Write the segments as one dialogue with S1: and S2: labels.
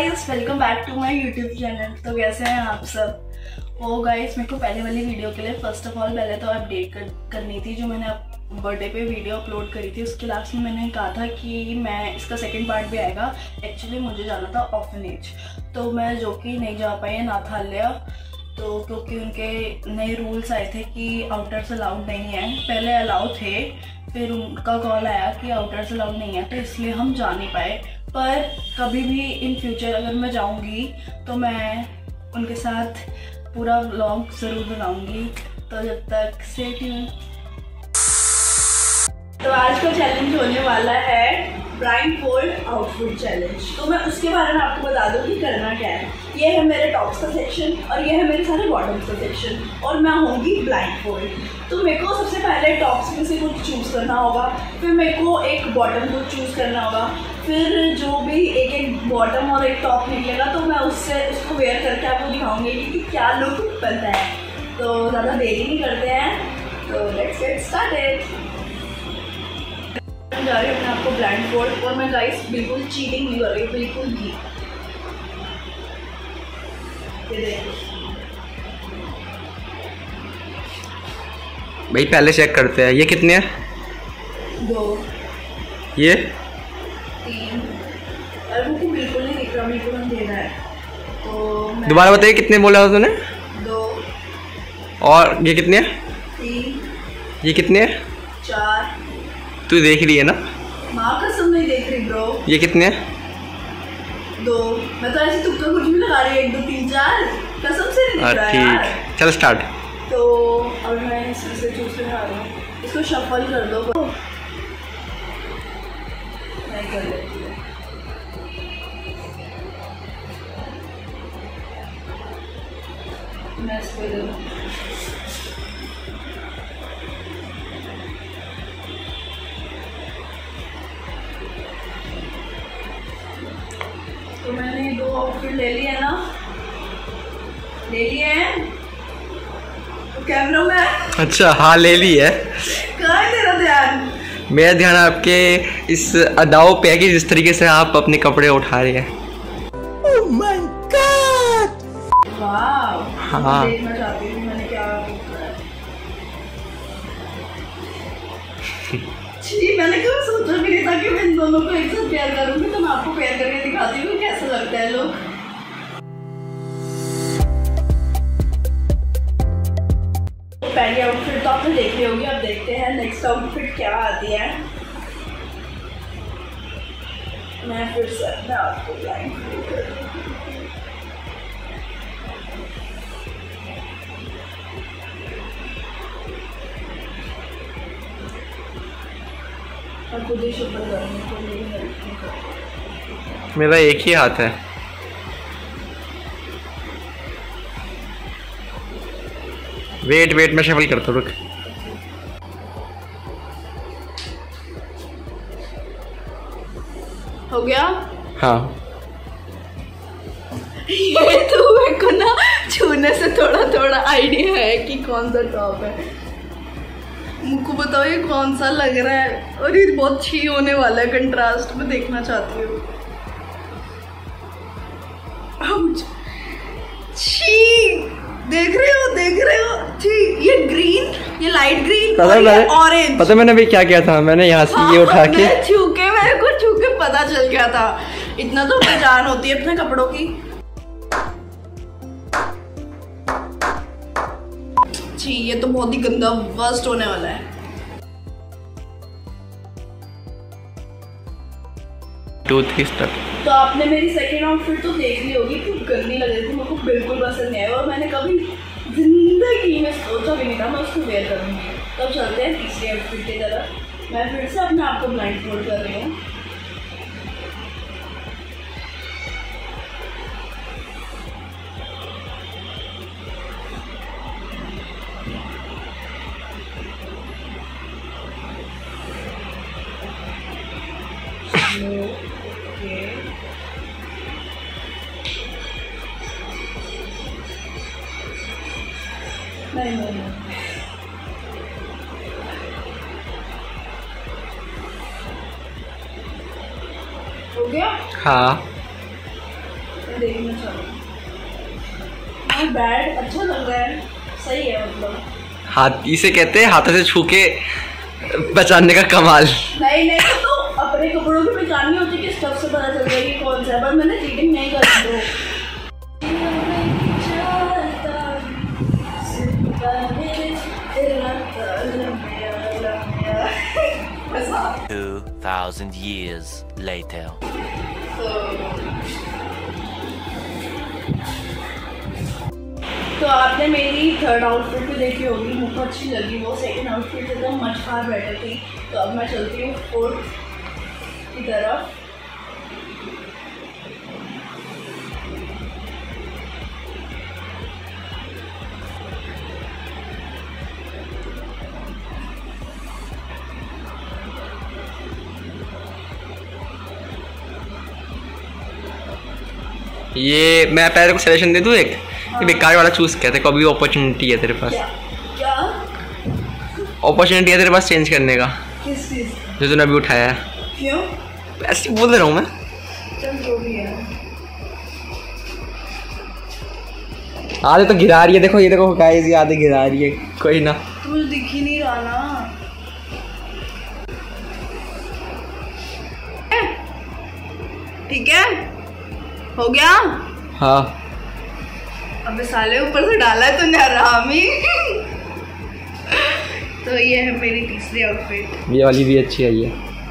S1: Guys, welcome back to my YouTube channel. तो कैसे हैं आप सब? गाइस, मेरे को पहले वाली वीडियो के लिए फर्स्ट ऑफ ऑल पहले तो अपडेट करनी थी। जो मैंने बर्थडे पे वीडियो अपलोड करी थी उसके लास्ट में मैंने कहा था कि मैं इसका सेकंड पार्ट भी आएगा। एक्चुअली मुझे जाना था ऑर्फनेज, तो मैं जो कि नहीं जा पाई अनाथालय, तो क्योंकि उनके नए रूल्स आए थे कि आउटर्स अलाउड नहीं है। पहले अलाउ थे, फिर उनका कॉल आया कि आउटर्स अलाउड नहीं है, तो इसलिए हम जा नहीं पाए। पर कभी भी इन फ्यूचर अगर मैं जाऊंगी तो मैं उनके साथ पूरा व्लॉग ज़रूर बनाऊंगी। तो जब तक स्टे ट्यून्ड। तो आज का चैलेंज होने वाला है ब्लाइंडफोल्ड आउटफिट चैलेंज। तो मैं उसके बारे में आपको बता दूं कि करना क्या है। ये है मेरे टॉप्स का सेक्शन और ये है मेरे सारे बॉटम्स का सेक्शन, और मैं होंगी ब्लाइंडफोल्ड। तो मेरे को सबसे पहले टॉप्स में से कुछ चूज़ करना होगा, फिर मेरे को एक बॉटम को चूज़ करना होगा, फिर जो भी एक बॉटम और एक टॉप निकलेगा तो मैं उसको वेयर करके आपको दिखाऊंगी कि क्या लुक बनता है। तो ज़्यादा देरी नहीं करते हैं, तो लेट्स गेट स्टार्टेड। मैं जा रही हूँ अपने आपको ब्लाइंडफोल्ड, और मैं गाइस बिल्कुल चीटिंग नहीं कर रही हूँ, बिल्कुल भी। ये देखो
S2: भाई, पहले चेक करते हैं ये कितने हैं।
S1: 2
S2: ये
S1: 3, अरे मुझे बिल्कुल नहीं दिख रहा, बिल्कुल अंधेरा है। तो
S2: दोबारा बताइए कितने बोला तूने?
S1: 2
S2: और ये कितने हैं?
S1: 3
S2: ये कितने हैं?
S1: 4।
S2: तू देख रही है ना?
S1: माँ कसम नहीं देख रही ब्रो।
S2: ये कितने हैं?
S1: 2। मैं तो ऐसे तुक्का कुछ भी लगा रही है, 1 2 3 4 कसम से नहीं दिख रहा है यार।
S2: ठीक, चल स्टार्ट।
S1: तो अब मैं इसमें से चूज करने आ रही हूँ, इसको शफल कर दो। मैं कर लेती हूँ। मैं इस पे दे दूँ। तो मैंने 2 आउटफिट ले लिए ना, ले लिए हैं। तो कैमरा में
S2: अच्छा, हाँ ले ली है।
S1: कहाँ है तेरा ध्यान?
S2: मेरा ध्यान आपके इस अदाओं पे है कि जिस तरीके से आप अपने कपड़े उठा रहे हैं।
S1: Oh my God! वाह,
S2: हाँ।
S1: देखना चाहती हूँ मैंने क्या किया है। जी, मैंने कभी सोचा भी नहीं था कि मैं इन दोनों को एक साथ पेयर करूँगी। तो मैं आपको पेयर करके दिखाती हूँ कैसा लगता है लोग। पहली आउटफिट तो आपने देख ली होगी, अब देखते हैं नेक्स्ट आउटफिट क्या आती है। मैं फिर से अपने आपको ब्लाइंडफोल्ड कर दूँ। और खुद ही शुक्र करने को मेरी हेल्प नहीं करती।
S2: मेरा एक ही हाथ है। वेट वेट, मैं शफल करता हूँ, रुक।
S1: हो गया?
S2: हाँ।
S1: ये तो मेरे को ना छूने से थोड़ा थोड़ा आइडिया है कि कौन सा टॉप है। मुझको बताओ ये कौन सा लग रहा है, और ये बहुत छी होने वाला है। कंट्रास्ट में देखना चाहती हूँ। छी, देख रहे हो छी, ये ग्रीन, ये लाइट ग्रीन और ये ऑरेंज।
S2: पता मैंने भी क्या किया था, मैंने यहाँ से ये उठा के
S1: मेरे को छू के पता चल गया था। इतना तो पहचान होती है अपने कपड़ों की। छी, ये तो बहुत ही गंदा वर्स्ट होने वाला है। तो आपने मेरी सेकेंड आउटफिट तो देख ली होगी, क्यों गंदी लग रही थी, मेरे को बिल्कुल पसंद नहीं आया, और मैंने कभी जिंदगी में सोचा भी नहीं था मैं उसको वेयर करूँगी। तो अब चलते हैं तीसरी आउटफिट की तरफ। मैं फिर से अपने आप को ब्लाइंडफोल्ड कर रही हूँ। नहीं हो गया।
S2: हाँ।
S1: नॉट बैड, अच्छा लग रहा है, सही है मतलब।
S2: हाथ इसे कहते हैं हाथों से छू के बचाने का कमाल।
S1: नहीं तो अपने कपड़ों की पहचान नहीं होती कि स्टफ से पता चल जाए कि कौन सा है, पर मैंने चीटिंग नहीं करी तो।
S3: 2000 years later.
S1: तो आपने मेरी थर्ड आउटफिट भी देखी होगी, मुझको अच्छी लगी वो। सेकंड आउटफिट से तो मच फार बेटर थी। तो अब मैं चलती हूँ फोर्थ की तरफ।
S2: ये मैं पहले को सजेशन दे दूँ एक, ये बेकार वाला चूज किया, देखो अभी अपॉर्चुनिटी है तेरे पास।
S1: क्या
S2: अपॉर्चुनिटी है तेरे पास चेंज करने का,
S1: किस चीज़?
S2: जो तूने अभी उठाया है।
S1: क्यों?
S2: ऐसे ही बोल रहा हूँ मैं।
S1: चल जो भी है।
S2: आधे तो गिरा रही है, देखो ये देखो गाइस, ये आधे गिरा रही है। कोई ना,
S1: तुझे दिख ही नहीं रहा ना। ठीक है, हो गया।
S2: हाँ
S1: अबे साले ऊपर से डाला है तूने हरामी। तो ये है मेरी तीसरी आउटफिट।
S2: ये वाली भी अच्छी है ये।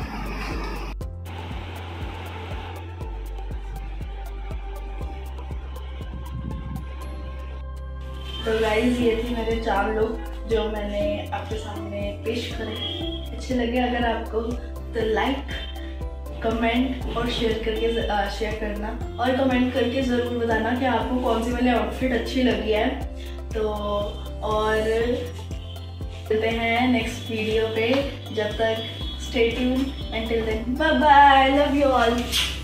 S1: तो गाइस ये थी मेरे 4 लुक जो मैंने आपके सामने पेश करे। अच्छे लगे अगर आपको तो लाइक, कमेंट और शेयर करना, और कमेंट करके ज़रूर बताना कि आपको कौन सी वाली आउटफिट अच्छी लगी है। तो और मिलते हैं नेक्स्ट वीडियो पे, जब तक stay tuned, until then bye bye, love you all.